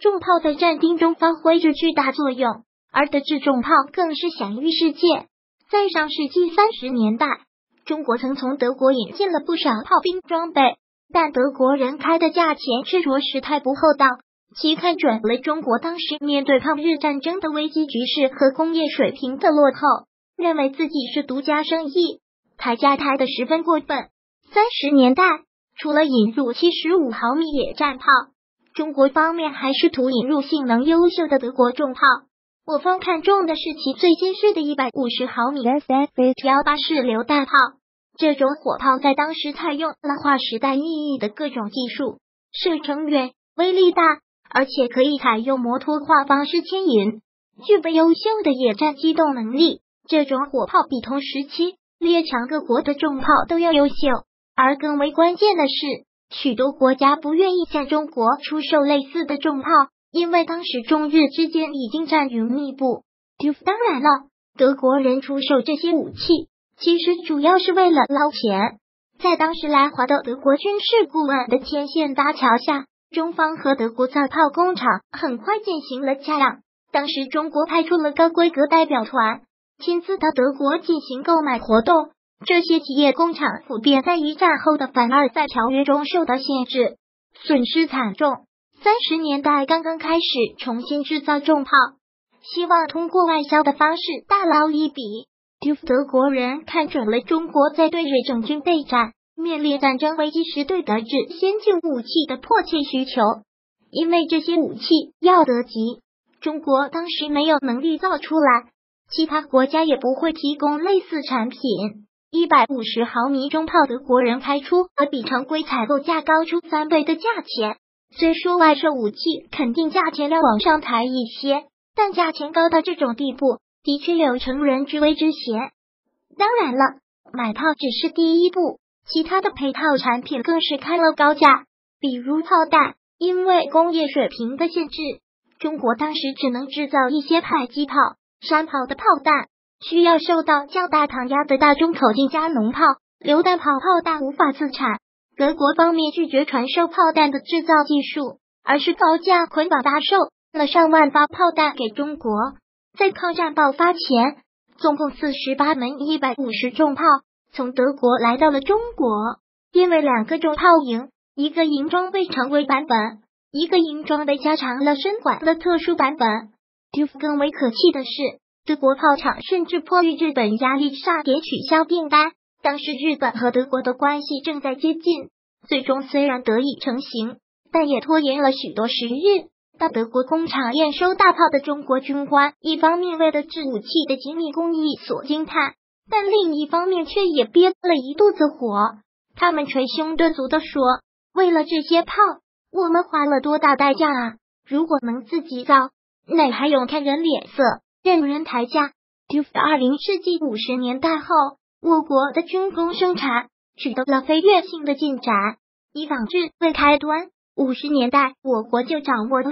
重炮在战地中发挥着巨大作用，而德制重炮更是享誉世界。在上世纪30年代，中国曾从德国引进了不少炮兵装备，但德国人开的价钱却着实太不厚道，其看准了中国当时面对抗日战争的危机局势和工业水平的落后，认为自己是独家生意，抬价抬得十分过分。30年代，除了引入75毫米野战炮，中国方面还试图引入性能优秀的德国重炮。我方看重的是其最新式的150毫米 SF-18式榴弹炮，这种火炮在当时采用了划时代意义的各种技术，射程远，威力大，而且可以采用摩托化方式牵引，具备优秀的野战机动能力。这种火炮比同时期列强各国的重炮都要优秀，而更为关键的是，许多国家不愿意向中国出售类似的重炮，因为当时中日之间已经战云密布。当然了，德国人出售这些武器，其实主要是为了捞钱。在当时来华的德国军事顾问的牵线搭桥下，中方和德国造炮工厂很快进行了洽让。当时中国派出了高规格代表团，亲自到德国进行购买活动。这些企业工厂普遍在一战后的凡尔赛条约中受到限制，损失惨重。30年代刚刚开始重新制造重炮，希望通过外销的方式大捞一笔。德国人看准了中国在对日整军备战、面临战争危机时对德制先进武器的迫切需求，因为这些武器要得急，中国当时没有能力造出来，其他国家也不会提供类似产品。150毫米中炮德国人开出而比常规采购价高出3倍的价钱，虽说外售武器肯定价钱要往上抬一些，但价钱高到这种地步，的确有乘人之危之嫌。当然了，买炮只是第一步，其他的配套产品更是开了高价，比如炮弹，因为工业水平的限制，中国当时只能制造一些迫击炮、山炮的炮弹，需要受到较大膛压的大中口径加农炮、榴弹炮炮弹无法自产。德国方面拒绝传授炮弹的制造技术，而是高价捆绑发售了上万发炮弹给中国。在抗战爆发前，总共48门150重炮从德国来到了中国，因为2个重炮营，一个营装备常规版本，一个营装备加长了身管的特殊版本。更为可气的是，德国炮厂甚至迫于日本压力下也取消订单。当时日本和德国的关系正在接近，最终虽然得以成型，但也拖延了许多时日。到德国工厂验收大炮的中国军官，一方面为了制武器的精密工艺所惊叹，但另一方面却也憋了一肚子火。他们捶胸顿足地说，为了这些炮，我们花了多大代价啊！如果能自己造，哪还用看人脸色，任人抬价。20世纪50年代后，我国的军工生产取得了飞跃性的进展。以仿制为开端，50年代我国就掌握了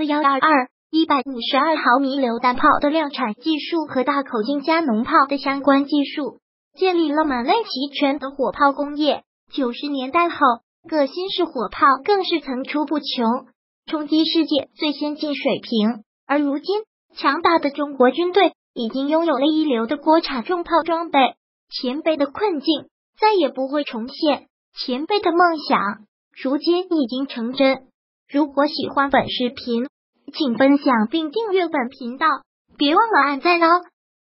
152毫米榴弹炮的量产技术和大口径加农炮的相关技术，建立了满类齐全的火炮工业。90年代后，各新式火炮更是层出不穷，冲击世界最先进水平。而如今，强大的中国军队已经拥有了一流的国产重炮装备，前辈的困境再也不会重现，前辈的梦想如今已经成真。如果喜欢本视频，请分享并订阅本频道，别忘了按赞哦。